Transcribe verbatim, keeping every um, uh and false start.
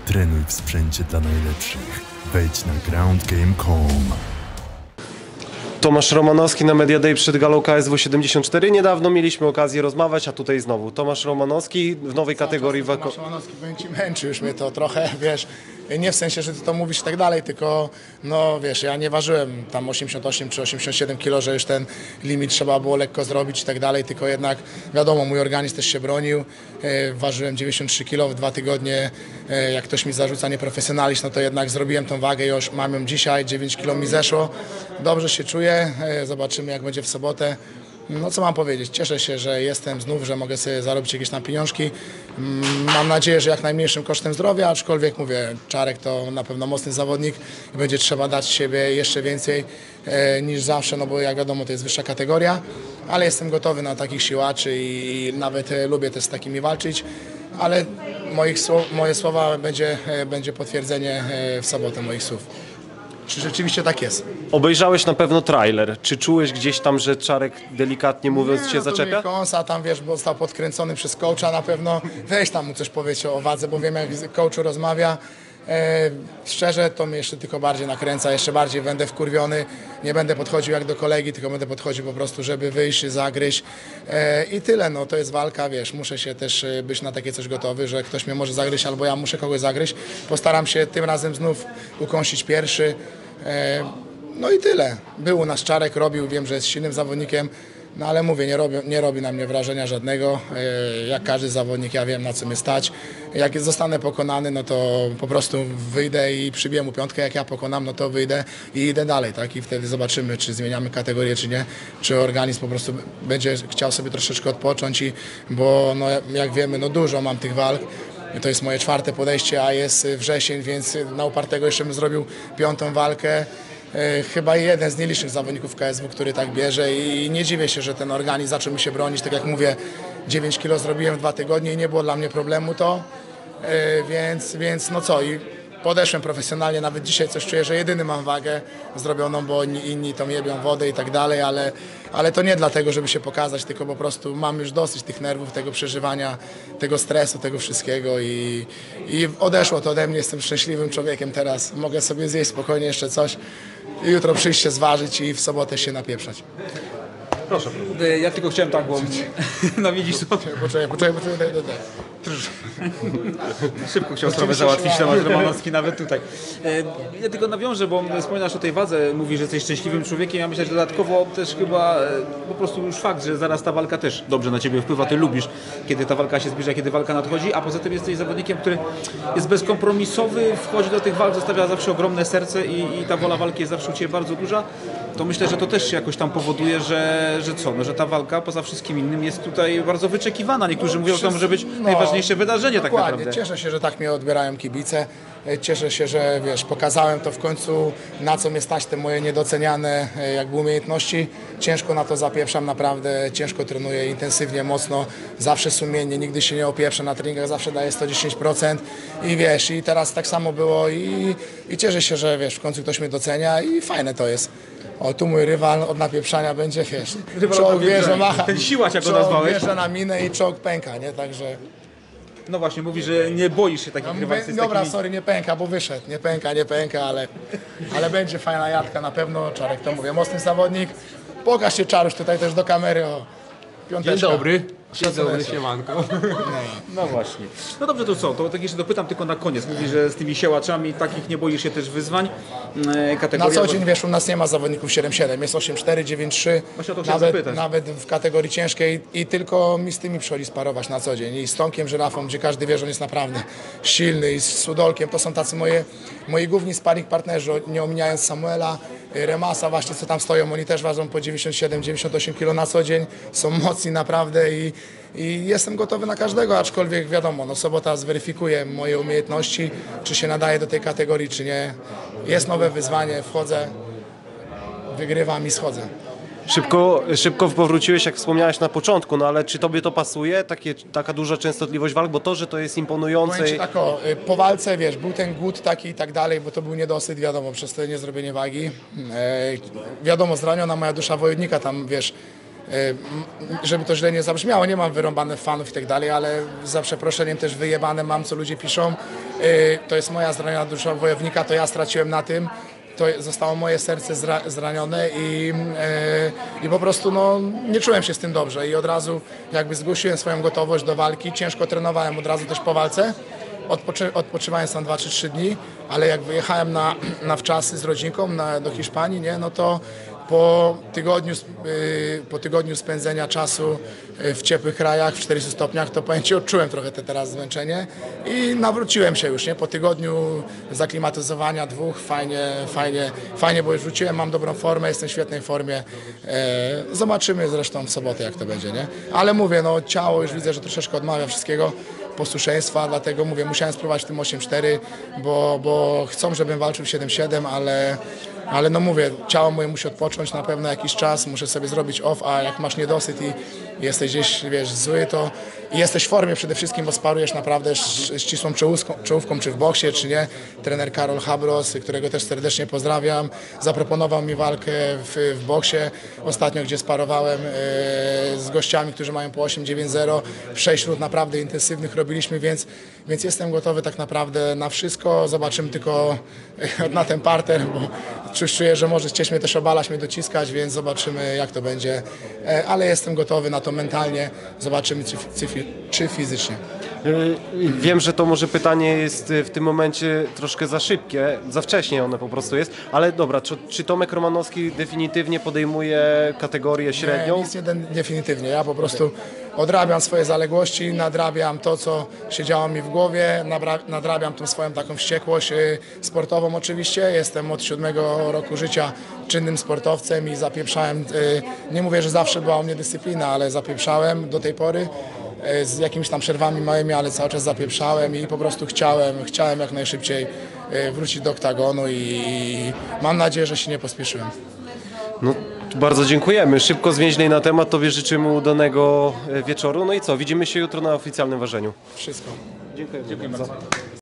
Trenuj w sprzęcie dla najlepszych. Wejdź na ground game kropka com. Tomasz Romanowski na Media Day przed galą K S W siedemdziesiąt cztery. Niedawno mieliśmy okazję rozmawiać, a tutaj znowu Tomasz Romanowski w nowej kategorii wako... Tomasz Romanowski, powiem ci, męczy już mnie to trochę, wiesz, nie w sensie, że ty to mówisz i tak dalej, tylko no wiesz, ja nie ważyłem tam osiemdziesiąt osiem czy osiemdziesiąt siedem kilo, że już ten limit trzeba było lekko zrobić i tak dalej, tylko jednak wiadomo, mój organizm też się bronił, e, ważyłem dziewięćdziesiąt trzy kilo w dwa tygodnie, e, jak ktoś mi zarzuca nieprofesjonalizm, no to jednak zrobiłem tą wagę, już mam ją dzisiaj, dziewięć kilo mi zeszło, dobrze się czuję, e, zobaczymy jak będzie w sobotę. No co mam powiedzieć, cieszę się, że jestem znów, że mogę sobie zarobić jakieś tam pieniążki. Mam nadzieję, że jak najmniejszym kosztem zdrowia, aczkolwiek mówię, Czarek to na pewno mocny zawodnik i będzie trzeba dać siebie jeszcze więcej e, niż zawsze, no bo jak wiadomo to jest wyższa kategoria, ale jestem gotowy na takich siłaczy i, i nawet e, lubię też z takimi walczyć, ale moich, moje słowa będzie, e, będzie potwierdzenie e, w sobotę moich słów. Czy rzeczywiście tak jest? Obejrzałeś na pewno trailer. Czy czułeś gdzieś tam, że Czarek delikatnie mówiąc nie, cię no zaczepia? Kąsa tam wiesz, bo został podkręcony przez coacha na pewno. Weź tam mu coś powiedz o wadze, bo wiem jak z coachu rozmawia. E, szczerze to mnie jeszcze tylko bardziej nakręca, jeszcze bardziej będę wkurwiony. Nie będę podchodził jak do kolegi, tylko będę podchodził po prostu, żeby wyjść, zagryźć e, i tyle. No to jest walka, wiesz, muszę się też być na takie coś gotowy, że ktoś mnie może zagryźć albo ja muszę kogoś zagryźć. Postaram się tym razem znów ukąsić pierwszy. E, no i tyle. Był u nas Czarek, robił, wiem, że jest silnym zawodnikiem, no ale mówię, nie robi, nie robi na mnie wrażenia żadnego. E, jak każdy zawodnik, ja wiem na co mnie stać. Jak zostanę pokonany, no to po prostu wyjdę i przybiję mu piątkę. Jak ja pokonam, no to wyjdę i idę dalej, tak? I wtedy zobaczymy, czy zmieniamy kategorię, czy nie. Czy organizm po prostu będzie chciał sobie troszeczkę odpocząć, i, bo no, jak wiemy, no dużo mam tych walk. To jest moje czwarte podejście, a jest wrzesień, więc na upartego jeszcze bym zrobił piątą walkę. E, chyba jeden z nielicznych zawodników K S W, który tak bierze i nie dziwię się, że ten organizm zaczął mi się bronić. Tak jak mówię, dziewięć kilo zrobiłem w dwa tygodnie i nie było dla mnie problemu to, e, więc, więc no co, i podeszłem profesjonalnie, nawet dzisiaj coś czuję, że jedyny mam wagę zrobioną, bo inni, inni to jebią wodę i tak dalej, ale, ale to nie dlatego, żeby się pokazać, tylko po prostu mam już dosyć tych nerwów, tego przeżywania, tego stresu, tego wszystkiego i, i odeszło to ode mnie, jestem szczęśliwym człowiekiem teraz, mogę sobie zjeść spokojnie jeszcze coś i jutro przyjść się zważyć i w sobotę się napieprzać. Proszę. Ja tylko chciałem tak, bo no widzisz to. Poczekaj, poczekaj, poczekaj, poczekaj, daj, daj. Szybko chciał sprawę załatwić Tomasz Romanowski nawet tutaj. Ja tylko nawiążę, bo wspominasz o tej wadze, mówisz, że jesteś szczęśliwym człowiekiem. Ja myślę, że dodatkowo też chyba po prostu już fakt, że zaraz ta walka też dobrze na ciebie wpływa. Ty lubisz, kiedy ta walka się zbliża, kiedy walka nadchodzi, a poza tym jesteś zawodnikiem, który jest bezkompromisowy, wchodzi do tych walk, zostawia zawsze ogromne serce i, i ta wola walki jest zawsze u ciebie bardzo duża. To myślę, że to też jakoś tam powoduje, że, że co, no, że ta walka poza wszystkim innym jest tutaj bardzo wyczekiwana. Niektórzy mówią, że to może być no, najważniejsze wydarzenie tak dokładnie. naprawdę. Cieszę się, że tak mnie odbierają kibice. Cieszę się, że wiesz, pokazałem to w końcu, na co mnie stać, te moje niedoceniane jakby umiejętności. Ciężko na to zapieprzam, naprawdę ciężko trenuję, intensywnie, mocno, zawsze sumiennie, nigdy się nie opieprzę na treningach, zawsze daję sto dziesięć procent i wiesz, i teraz tak samo było i, i cieszę się, że wiesz, w końcu ktoś mnie docenia i fajne to jest. O, tu mój rywal od napieprzania będzie, wiesz, czołg bierze, macha, ten siłacz, jak go czołg nazwałeś. bierze na minę i czołg pęka, nie, także... No właśnie, mówi, że nie boisz się takich No, rywalizacji. mówię, dobra, takimi... sorry, nie pęka, bo wyszedł, nie pęka, nie pęka, ale, ale będzie fajna jadka na pewno, Czarek to mówię, mocny zawodnik, pokaż się Czaruś tutaj też do kamery, o, piąteczka. Dzień dobry. Dzień dobry, siemanko. No właśnie. No dobrze, to co? To tak jeszcze dopytam tylko na koniec. Mówisz, że z tymi siłaczami takich nie boisz się też wyzwań. Kategoria... Na co dzień, wiesz, u nas nie ma zawodników siedem siedem, jest osiem cztery, dziewięć trzy, Właśnie o to chciałem nawet, zapytać. nawet w kategorii ciężkiej i tylko mi z tymi przychodzi sparować na co dzień. I z Tomkiem Żyrafą, gdzie każdy wie, że on jest naprawdę silny, i z Sudolkiem, to są tacy moje, moi główni sparring partnerzy, nie omijając Samuela, Remasa właśnie, co tam stoją, oni też ważą po dziewięćdziesiąt siedem dziewięćdziesiąt osiem kilo na co dzień, są mocni naprawdę i, i jestem gotowy na każdego, aczkolwiek wiadomo, no sobota zweryfikuje moje umiejętności, czy się nadaje do tej kategorii, czy nie. Jest nowe wyzwanie, wchodzę, wygrywam i schodzę. Szybko, szybko powróciłeś, jak wspomniałeś na początku, no ale czy tobie to pasuje, Takie, taka duża częstotliwość walk, bo to, że to jest imponujące... Powiem ci tak, o, y, po walce, wiesz, był ten głód taki i tak dalej, bo to był niedosyt, wiadomo, przez to niezrobienie wagi. E, wiadomo, zraniona moja dusza wojownika tam, wiesz, żeby to źle nie zabrzmiało, nie mam wyrąbane fanów i tak dalej, ale za przeproszeniem też wyjebane mam, co ludzie piszą. To jest moja zraniona dusza wojownika, to ja straciłem na tym. To zostało moje serce zra zranione i, e, i po prostu no, nie czułem się z tym dobrze i od razu jakby zgłosiłem swoją gotowość do walki, ciężko trenowałem od razu też po walce, Odpoczy odpoczywałem tam dwa czy trzy dni, ale jak wyjechałem na, na wczasy z rodzinką na, do Hiszpanii, nie, no to po tygodniu, yy, po tygodniu spędzenia czasu w ciepłych krajach, w czterdziestu stopniach, to powiem Ci, odczułem trochę te teraz zmęczenie i nawróciłem się już, nie? Po tygodniu zaklimatyzowania dwóch, fajnie, fajnie, fajnie, bo już wróciłem, mam dobrą formę, jestem w świetnej formie. E, zobaczymy zresztą w sobotę, jak to będzie, nie? Ale mówię, no ciało już widzę, że troszeczkę odmawia wszystkiego, posłuszeństwa, dlatego mówię, musiałem spróbować w tym osiem cztery, bo, bo chcą, żebym walczył w siedem siedem, ale Ale no mówię, ciało moje musi odpocząć na pewno jakiś czas, muszę sobie zrobić off, a jak masz niedosyt i jesteś gdzieś, wiesz, zły, to i jesteś w formie przede wszystkim, bo sparujesz naprawdę z ścisłą czołówką, czołówką, czy w boksie, czy nie. Trener Karol Habros, którego też serdecznie pozdrawiam, zaproponował mi walkę w, w boksie ostatnio, gdzie sparowałem e, z gościami, którzy mają po osiem dziewięć zero. Sześć rund naprawdę intensywnych robiliśmy, więc, więc jestem gotowy tak naprawdę na wszystko. Zobaczymy tylko na ten parter, bo czuję, że może chcieć mnie też obalać, mnie dociskać, więc zobaczymy, jak to będzie. Ale jestem gotowy na to mentalnie. Zobaczymy, czy, czy, czy fizycznie. Wiem, że to może pytanie jest w tym momencie troszkę za szybkie, za wcześnie one po prostu jest, ale dobra, czy, czy Tomek Romanowski definitywnie podejmuje kategorię średnią? Nie, nic nie definitywnie. Ja po prostu odrabiam swoje zaległości, nadrabiam to, co się działo mi w głowie, nadrabiam tą swoją taką wściekłość sportową oczywiście. Jestem od siódmego roku życia czynnym sportowcem i zapieprzałem, nie mówię, że zawsze była u mnie dyscyplina, ale zapieprzałem do tej pory z jakimiś tam przerwami małymi, ale cały czas zapieprzałem i po prostu chciałem, chciałem jak najszybciej wrócić do oktagonu i mam nadzieję, że się nie pospieszyłem. No, bardzo dziękujemy. Szybko zwięźlej na temat, tobie życzymy udanego wieczoru. No i co, widzimy się jutro na oficjalnym ważeniu. Wszystko. Dziękuję, Dziękuję bardzo.